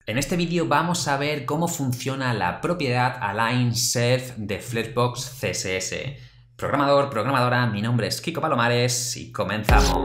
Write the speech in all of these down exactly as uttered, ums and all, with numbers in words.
En este vídeo vamos a ver cómo funciona la propiedad AlignSelf de Flexbox C S S. Programador, programadora, mi nombre es Kiko Palomares y comenzamos.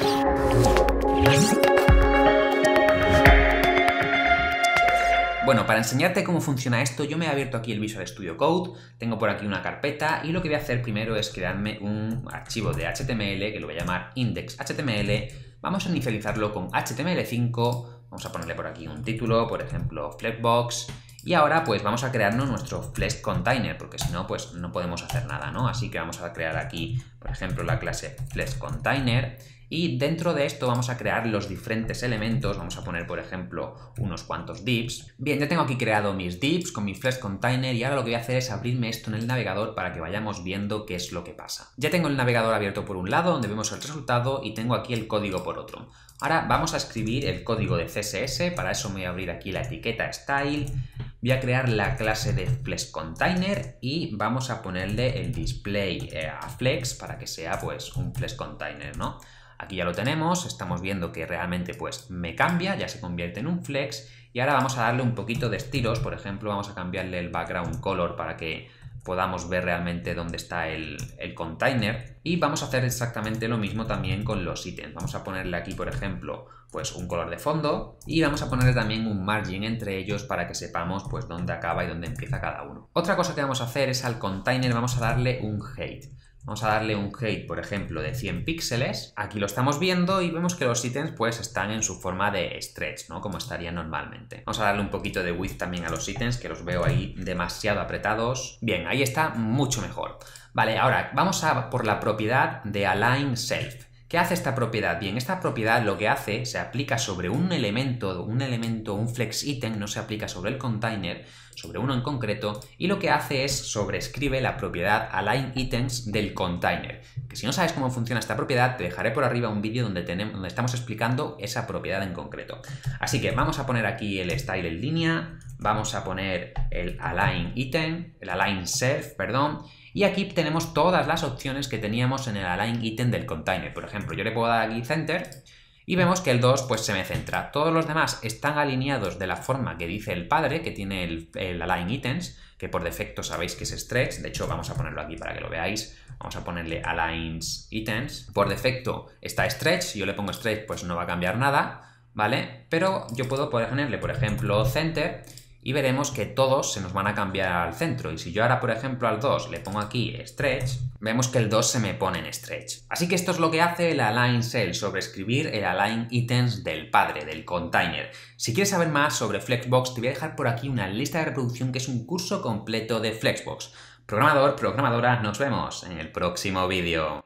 Bueno, para enseñarte cómo funciona esto, yo me he abierto aquí el Visual Studio Code, tengo por aquí una carpeta y lo que voy a hacer primero es crearme un archivo de H T M L que lo voy a llamar index.html. Vamos a inicializarlo con H T M L cinco. Vamos a ponerle por aquí un título, por ejemplo, Flexbox. Y ahora pues vamos a crearnos nuestro Flex Container, porque si no, pues no podemos hacer nada, ¿no? Así que vamos a crear aquí, por ejemplo, la clase Flex Container. Y dentro de esto vamos a crear los diferentes elementos. Vamos a poner, por ejemplo, unos cuantos divs. Bien, ya tengo aquí creado mis divs con mi Flex Container y ahora lo que voy a hacer es abrirme esto en el navegador para que vayamos viendo qué es lo que pasa. Ya tengo el navegador abierto por un lado, donde vemos el resultado, y tengo aquí el código por otro. Ahora vamos a escribir el código de C S S. Para eso me voy a abrir aquí la etiqueta Style. Voy a crear la clase de Flex Container y vamos a ponerle el display a Flex para que sea pues un Flex Container, ¿no? Aquí ya lo tenemos, estamos viendo que realmente pues me cambia, ya se convierte en un flex, y ahora vamos a darle un poquito de estilos. Por ejemplo, vamos a cambiarle el background color para que podamos ver realmente dónde está el, el container, y vamos a hacer exactamente lo mismo también con los ítems. Vamos a ponerle aquí, por ejemplo, pues un color de fondo, y vamos a ponerle también un margin entre ellos para que sepamos pues dónde acaba y dónde empieza cada uno. Otra cosa que vamos a hacer es al container vamos a darle un height. Vamos a darle un height, por ejemplo, de cien píxeles. Aquí lo estamos viendo y vemos que los ítems pues están en su forma de stretch, ¿no? Como estarían normalmente. Vamos a darle un poquito de width también a los ítems, que los veo ahí demasiado apretados. Bien, ahí está mucho mejor. Vale, ahora vamos a por la propiedad de AlignSelf. ¿Qué hace esta propiedad? Bien, esta propiedad lo que hace, se aplica sobre un elemento, un elemento, un flex item, no se aplica sobre el container, sobre uno en concreto, y lo que hace es sobreescribe la propiedad AlignItems del container. Que si no sabes cómo funciona esta propiedad, te dejaré por arriba un vídeo donde, tenemos, donde estamos explicando esa propiedad en concreto. Así que vamos a poner aquí el style en línea, vamos a poner el AlignItem, el AlignSelf, perdón, y aquí tenemos todas las opciones que teníamos en el AlignItem del container. Por ejemplo, yo le puedo dar aquí Center y vemos que el dos pues se me centra. Todos los demás están alineados de la forma que dice el padre, que tiene el, el AlignItems, que por defecto sabéis que es Stretch. De hecho, vamos a ponerlo aquí para que lo veáis. Vamos a ponerle AlignItems. Por defecto está Stretch. Si yo le pongo Stretch, pues no va a cambiar nada, ¿vale? Pero yo puedo ponerle, por ejemplo, Center, y veremos que todos se nos van a cambiar al centro. Y si yo ahora, por ejemplo, al dos le pongo aquí Stretch, vemos que el dos se me pone en Stretch. Así que esto es lo que hace el AlignSelf, sobreescribir el AlignItems del padre, del container. Si quieres saber más sobre Flexbox, te voy a dejar por aquí una lista de reproducción que es un curso completo de Flexbox. Programador, programadora, nos vemos en el próximo vídeo.